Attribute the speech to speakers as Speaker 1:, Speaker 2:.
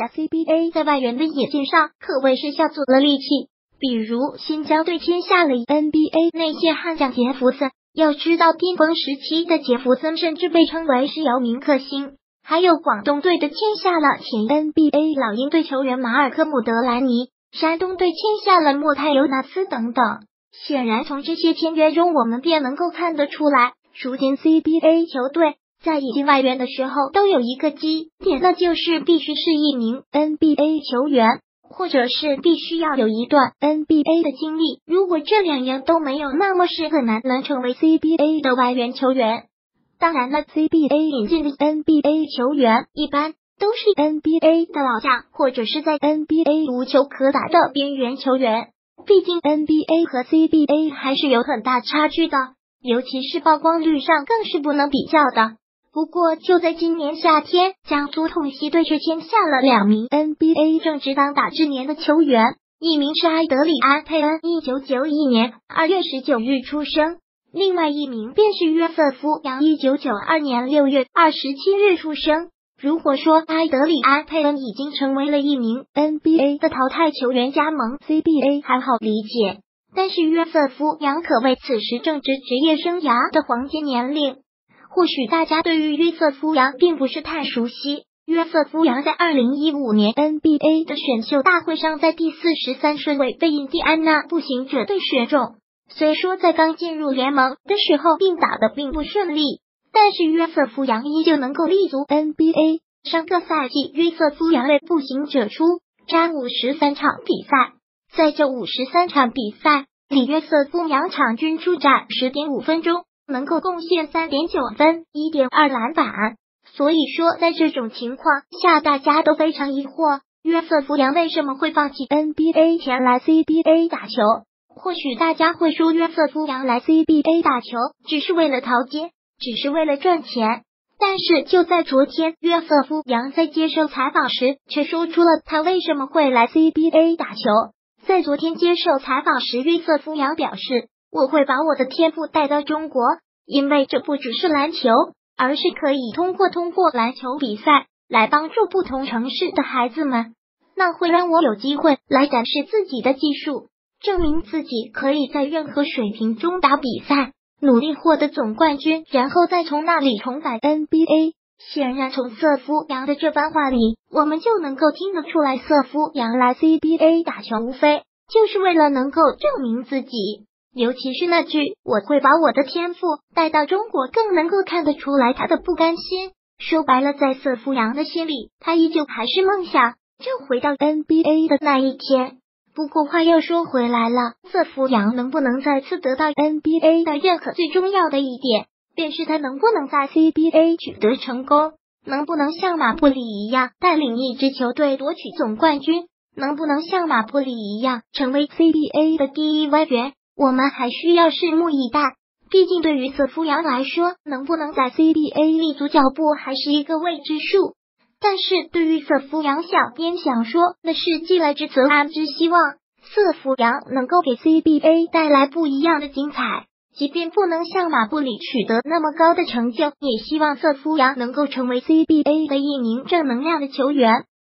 Speaker 1: 在 CBA 在外援的引进上可谓是下足了力气。比如新疆队签下了 NBA 内线悍将杰弗森，要知道巅峰时期的杰弗森甚至被称为是姚明克星。还有广东队的签下了前 NBA 老鹰队球员马尔科姆德兰尼，山东队签下了莫泰尤纳斯等等。显然从这些签约中，我们便能够看得出来，如今 CBA 球队在引进外援的时候都有一个基点，那就是必须是一名 NBA 球员，或者是必须要有一段 NBA 的经历。如果这两样都没有，那么是很难能成为 CBA 的外援球员。当然了 ，CBA 引进的 NBA 球员一般都是 NBA 的老将，或者是在 NBA 无球可打的边缘球员。毕竟 NBA 和 CBA 还是有很大差距的，尤其是曝光率上更是不能比较的。不过就在今年夏天，江苏痛惜队却签下了2名 NBA 正值当打之年的球员，一名是埃德里安·佩恩，1991年2月19日出生，另外一名便是约瑟夫·杨，1992年6月27日出生。如果说埃德里安·佩恩已经成为了一名 NBA 的淘汰球员加盟 CBA 还好理解，但是约瑟夫·杨可谓此时正值职业生涯的黄金年龄。或许大家对于约瑟夫·杨并不是太熟悉，约瑟夫·杨在2015年 NBA 的选秀大会上在第43顺位被印第安纳步行者队选中。虽说在刚进入联盟的时候并打得并不顺利，但是约瑟夫·杨依旧能够立足 NBA。上个赛季，约瑟夫·杨为步行者出战53场比赛，在这53场比赛里，约瑟夫·杨场均出战10.5分钟，能够贡献3.9分、1.2篮板。所以说，在这种情况下，大家都非常疑惑，约瑟夫·杨为什么会放弃 NBA 前来 CBA 打球？或许大家会说，约瑟夫·杨来 CBA 打球只是为了淘金，只是为了赚钱。但是就在昨天，约瑟夫·杨在接受采访时却说出了他为什么会来 CBA 打球。在昨天接受采访时，约瑟夫·杨表示，我会把我的天赋带到中国，因为这不只是篮球，而是可以通过篮球比赛来帮助不同城市的孩子们，那会让我有机会来展示自己的技术，证明自己可以在任何水平中打比赛，努力获得总冠军，然后再从那里重返 NBA。 显然从瑟夫·杨的这番话里，我们就能够听得出来，瑟夫·杨来 CBA 打球无非就是为了能够证明自己，尤其是那句我会把我的天赋带到中国，更能够看得出来他的不甘心。说白了，在瑟夫·杨的心里，他依旧还是梦想就回到 NBA 的那一天。不过话又说回来了，瑟夫·杨能不能再次得到 NBA 的认可，最重要的一点便是他能不能在 CBA 取得成功，能不能像马布里一样带领一支球队夺取总冠军，能不能像马布里一样成为 CBA 的第一外援，我们还需要拭目以待。毕竟对于瑟夫·杨来说，能不能在 CBA 立足脚步还是一个未知数。但是对于瑟夫·杨想边想说，那是既来之则安之希望，瑟夫·杨能够给 CBA 带来不一样的精彩，即便不能像马布里取得那么高的成就，也希望瑟夫·杨能够成为 CBA 的一名正能量的球员。